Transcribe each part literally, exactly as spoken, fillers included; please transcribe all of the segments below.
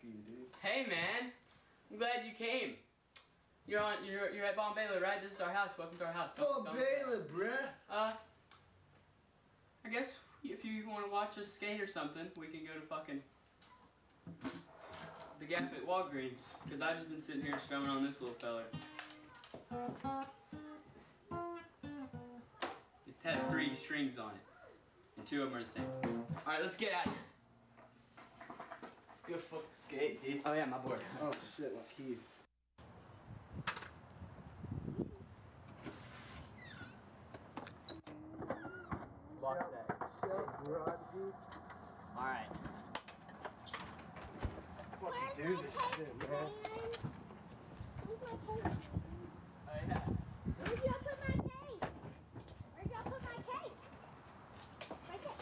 you, dude. Hey, man. I'm glad you came. You're on. You're you're at Bombaila, right? This is our house. Welcome to our house. Bombaila, bruh. Uh, I guess if you want to watch us skate or something, we can go to fucking the Gap at Walgreens. Cause I've just been sitting here strumming on this little feller. It has three strings on it, and two of them are the same. All right, let's get out of here. Let's go fucking skate, dude. Oh yeah, my board. Oh shit, my keys. Lock that. Alright. Fucking do this shit, man. Where's my cake? Oh yeah. Where'd y'all put my cake? Where'd y'all put my cake? Right there.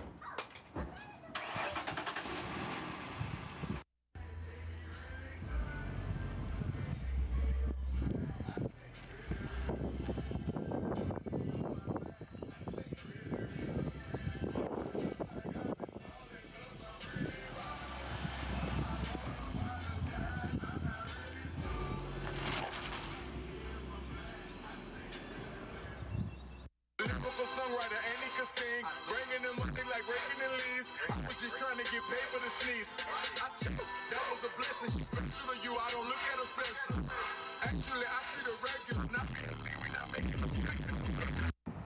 Songwriter and he could sing, bringing them money like raking the leaves. I was just trying to get paid for the sneeze. I chew, that was a blessing. She's special to you, I don't look at her special. Actually, I treat her regular, not being seen, we not making a spectacle.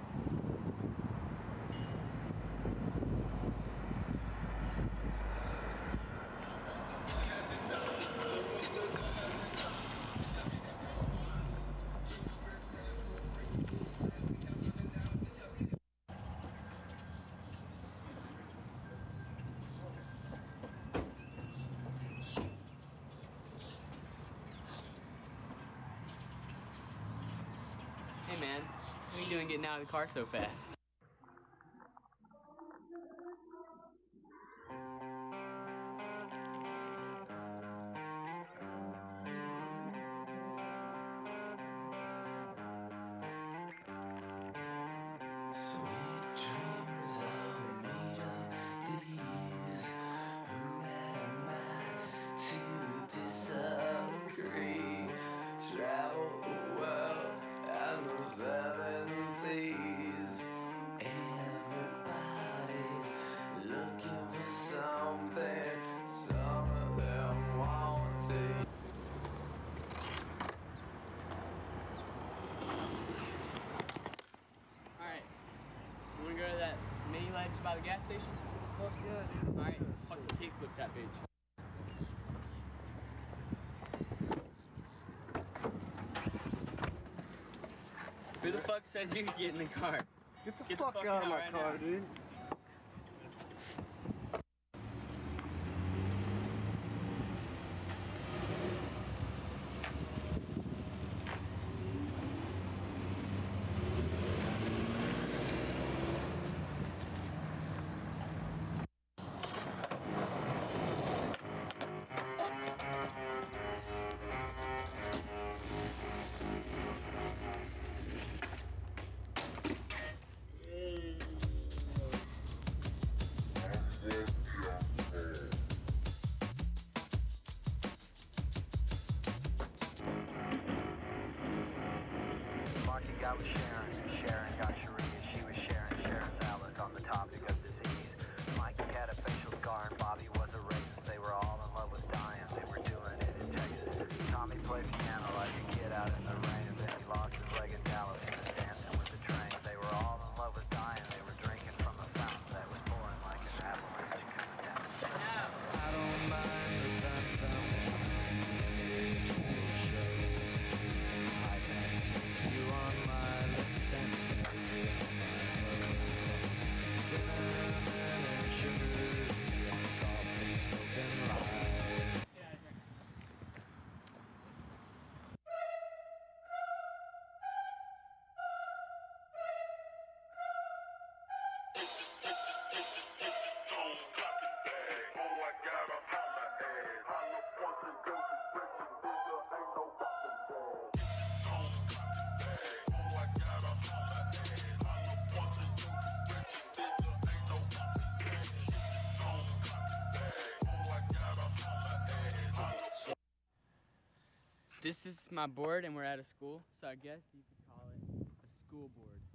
Hey man, what are you doing getting out of the car so fast? Sweet dreams are made of these. Who am I to disagree? Travel the world and the seven seas. Everybody's looking for something. Some of them want to. Alright. You wanna go to that mini ledge by the gas station? Fuck yeah, dude. Alright, let's fucking kickflip that bitch. Who the fuck said you could get in the car? Get the, Get fuck, the fuck out of my right car, now. dude. Marky got with Sharon, and Sharon got Sharia. She was sharing Sharon's outlook on the topic of disease. Mikey had a facial scar and Bobby was a racist. They were all in love with dying, they were doing it in Texas. Tommy played piano like a kid out in the rain, and then he lost his leg in Dallas and was dancing with the train. They were all in love with dying, they were drinking from a fountain that was pouring like an avalanche coming down. I don't mind the sunshine. I can taste you on my lips and stay on my nose. Cinnamon and sugar and soft and spoken lies. This is my board, and we're at a school, so I guess you could call it a school board.